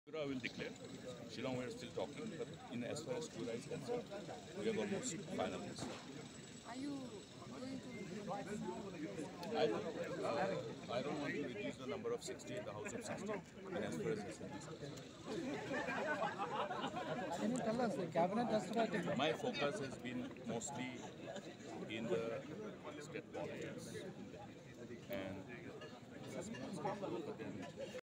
I will declare. Shillong we are still talking, but as far as Tripura is concerned, we have almost finalized. Are you going to? I don't want to reduce the number of 60 in the House of 60, and as far as Assembly is concerned. Can you tell us, the cabinet testified? My focus has been mostly in the state politics and